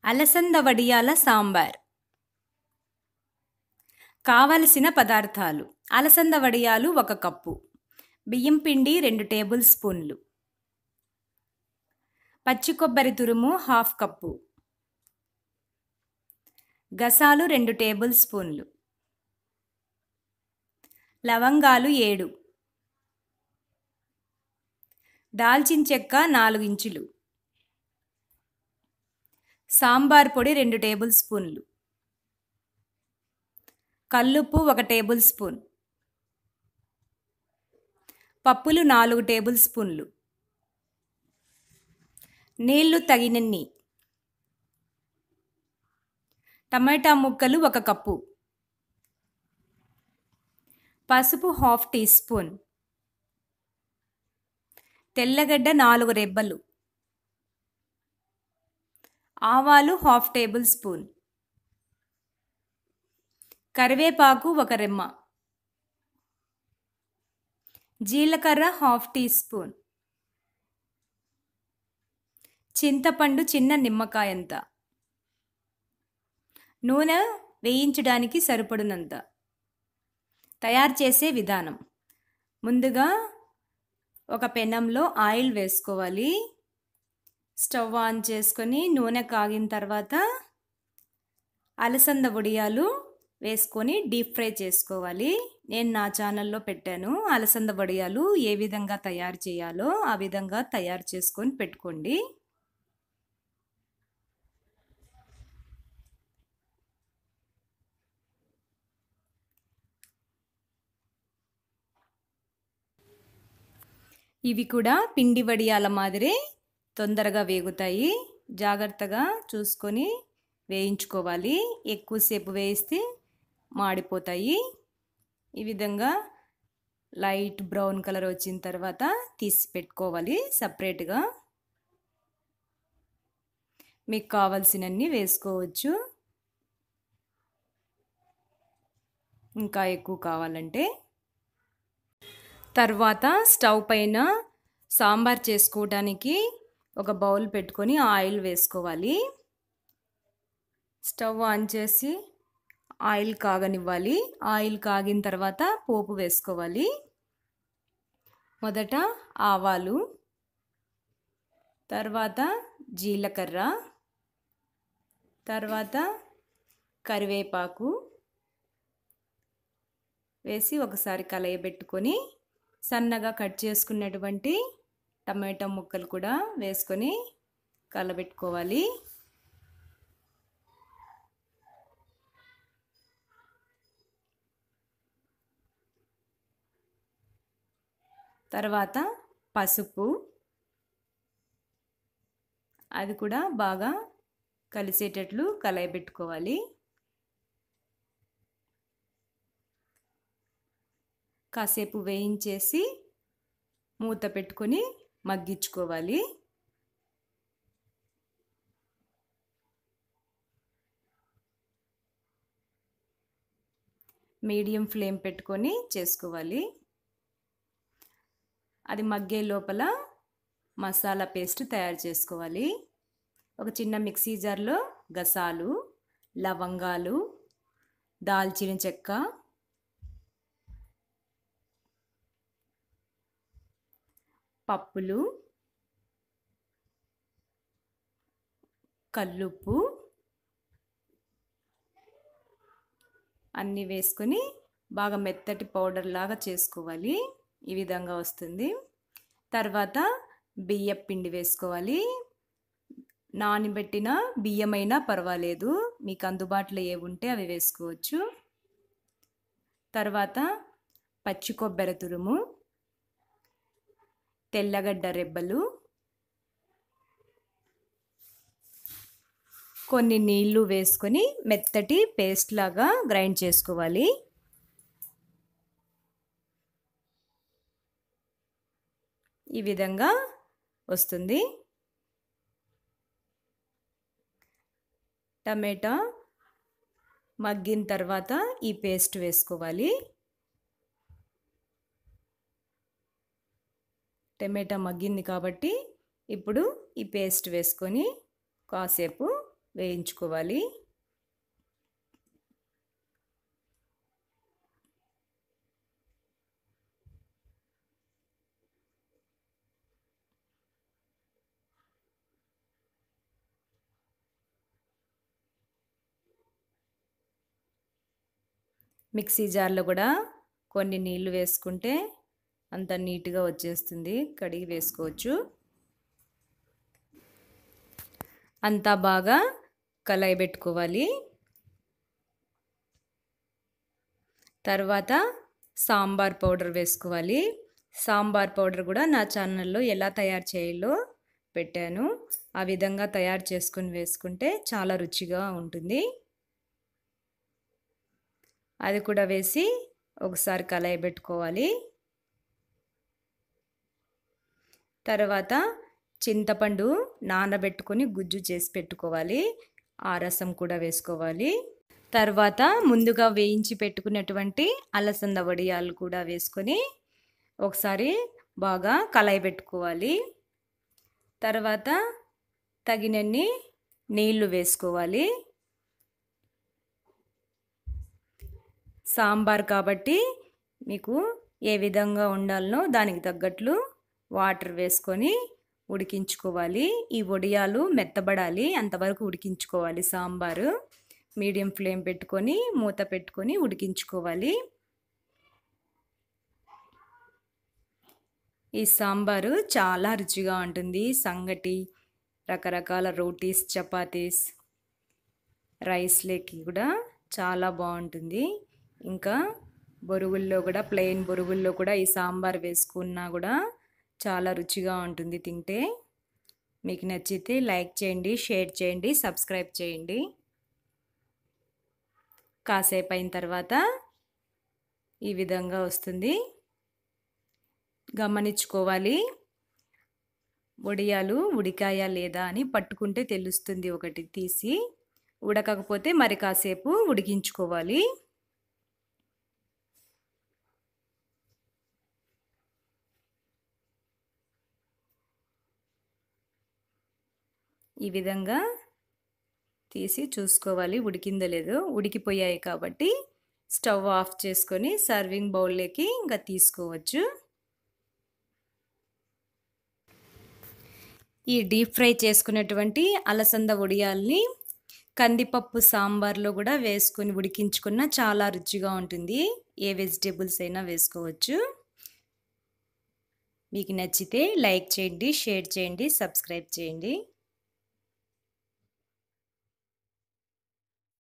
అలసంద వడియాల సాంబార్. కావలసిన పదార్థాలు: అలసంద వడియాలు 1 కప్పు, బియ్యం పిండి 2 టేబుల్ స్పూన్లు, పచ్చి కొబ్బరి తురుము 1/2 కప్పు, గసాలు 2 టేబుల్ స్పూన్లు, లవంగాలు 7, దాల్చిన చెక్క 4 ఇంచులు, సాంబార్ పొడి 2 టేబుల్ స్పూన్లు, కల్లుప్పు 1 టేబుల్ స్పూన్, పప్పులు 4 టేబుల్ స్పూన్లు, నీళ్లు తగినన్ని, టమాటా ముక్కలు 1 కప్పు, పసుపు 1/2 టీ స్పూన్, తెల్లగడ్డ 4 రెబ్బలు, ఆవాలు 1/2 టేబుల్ స్పూన్, కరివేపాకు 1 రెమ్మ, జీలకర్ర 1/2 టీ స్పూన్, చింతపండు చిన్న నిమ్మకాయంత, నూనె వేయించడానికి సరిపడినంత. తయారు చేసే విధానం: ముందుగా ఒక పెనంలో ఆయిల్ వేసుకోవాలి. స్టవ్ ఆన్ చేసుకొని నూనె కాగిన తర్వాత అలసంద వడియాలు వేసుకొని డీప్ ఫ్రై చేసుకోవాలి. నేను నా ఛానల్లో పెట్టాను. అలసంద వడియాలు ఏ విధంగా తయారు చేయాలో ఆ విధంగా తయారు చేసుకొని పెట్టుకోండి. ఇవి కూడా పిండి వడియాల మాదిరి తొందరగా వేగుతాయి. జాగ్రత్తగా చూసుకొని వేయించుకోవాలి. ఎక్కువసేపు వేయిస్తే మాడిపోతాయి. ఈ విధంగా లైట్ బ్రౌన్ కలర్ వచ్చిన తర్వాత తీసి పెట్టుకోవాలి సపరేట్గా. మీకు కావాల్సినన్ని వేసుకోవచ్చు, ఇంకా ఎక్కువ కావాలంటే. తర్వాత స్టవ్ పైన సాంబార్ చేసుకోవడానికి ఒక బౌల్ పెట్టుకొని ఆయిల్ వేసుకోవాలి. స్టవ్ ఆన్ చేసి ఆయిల్ కాగనివ్వాలి. ఆయిల్ కాగిన తర్వాత పోపు వేసుకోవాలి. మొదట ఆవాలు, తర్వాత జీలకర్ర, తర్వాత కరివేపాకు వేసి ఒకసారి కలయబెట్టుకొని సన్నగా కట్ చేసుకున్నటువంటి టమాటా ముక్కలు కూడా వేసుకొని కలబెట్టుకోవాలి. తర్వాత పసుపు, అది కూడా బాగా కలిసేటట్లు కలయబెట్టుకోవాలి. కాసేపు వేయించేసి మూత పెట్టుకొని మగ్గించుకోవాలి. మీడియం ఫ్లేమ్ పెట్టుకొని చేసుకోవాలి. అది మగ్గే లోపల మసాలా పేస్ట్ తయారు చేసుకోవాలి. ఒక చిన్న మిక్సీ జార్లో గసాలు, లవంగాలు, దాల్చిన చెక్క, పప్పులు, కల్లుప్పు అన్నీ వేసుకొని బాగా మెత్తటి పౌడర్ లాగా చేసుకోవాలి. ఈ విధంగా వస్తుంది. తర్వాత బియ్యం పిండి వేసుకోవాలి. నానబెట్టిన బియ్యమైనా పర్వాలేదు, మీకు అందుబాటులో ఏవి ఉంటే అవి వేసుకోవచ్చు. తర్వాత పచ్చి కొబ్బరి తురుము, తెల్లగడ్డ రెబ్బలు, కొన్ని నీళ్లు వేసుకొని మెత్తటి పేస్ట్ లాగా గ్రైండ్ చేసుకోవాలి. ఈ విధంగా వస్తుంది. టమాటా మగ్గిన తర్వాత ఈ పేస్ట్ వేసుకోవాలి. టమాటా మగ్గింది కాబట్టి ఇప్పుడు ఈ పేస్ట్ వేసుకొని కాసేపు వేయించుకోవాలి. మిక్సీ జార్లో కూడా కొన్ని నీళ్లు వేసుకుంటే అంత నీట్గా వచ్చేస్తుంది. కడిగి వేసుకోవచ్చు. అంతా బాగా కలయి పెట్టుకోవాలి. తర్వాత సాంబార్ పౌడర్ వేసుకోవాలి. సాంబార్ పౌడర్ కూడా నా ఛానల్లో ఎలా తయారు చేయాలో పెట్టాను. ఆ విధంగా తయారు చేసుకొని వేసుకుంటే చాలా రుచిగా ఉంటుంది. అది కూడా వేసి ఒకసారి కలయి పెట్టుకోవాలి. తర్వాత చింతపండు నానబెట్టుకొని గుజ్జు చేసి పెట్టుకోవాలి. ఆ రసం కూడా వేసుకోవాలి. తర్వాత ముందుగా వేయించి పెట్టుకున్నటువంటి అలసంద వడియాలు కూడా వేసుకొని ఒకసారి బాగా కలయి పెట్టుకోవాలి. తర్వాత తగినన్ని నీళ్లు వేసుకోవాలి. సాంబార్ కాబట్టి మీకు ఏ విధంగా ఉండాలనో దానికి తగ్గట్లు వాటర్ వేసుకొని ఉడికించుకోవాలి. ఈ వడియాలు మెత్తబడాలి, అంతవరకు ఉడికించుకోవాలి. సాంబారు మీడియం ఫ్లేమ్ పెట్టుకొని మూత పెట్టుకొని ఉడికించుకోవాలి. ఈ సాంబారు చాలా రుచిగా ఉంటుంది. సంగటి, రకరకాల రోటీస్, చపాతీస్, రైస్లోకి కూడా చాలా బాగుంటుంది. ఇంకా బొరుగుల్లో కూడా, ప్లెయిన్ బొరుగుల్లో కూడా ఈ సాంబార్ వేసుకున్నా కూడా చాలా రుచిగా ఉంటుంది తింటే. మీకు నచ్చితే లైక్ చేయండి, షేర్ చేయండి, సబ్స్క్రైబ్ చేయండి. కాసేపు అయిన తర్వాత ఈ విధంగా వస్తుంది. గమనించుకోవాలి, వడియాలు ఉడికాయా లేదా అని పట్టుకుంటే తెలుస్తుంది. ఒకటి తీసి, ఉడకకపోతే మరి కాసేపు ఉడికించుకోవాలి. ఈ విధంగా తీసి చూసుకోవాలి ఉడికిందో లేదో. ఉడికిపోయాయి కాబట్టి స్టవ్ ఆఫ్ చేసుకొని సర్వింగ్ బౌల్లోకి ఇంకా తీసుకోవచ్చు. ఈ డీప్ ఫ్రై చేసుకున్నటువంటి అలసంద వడియాల్ని కందిపప్పు సాంబార్లో కూడా వేసుకొని ఉడికించుకున్న చాలా రుచిగా ఉంటుంది. ఏ వెజిటేబుల్స్ అయినా వేసుకోవచ్చు. మీకు నచ్చితే లైక్ చేయండి, షేర్ చేయండి, సబ్స్క్రైబ్ చేయండి.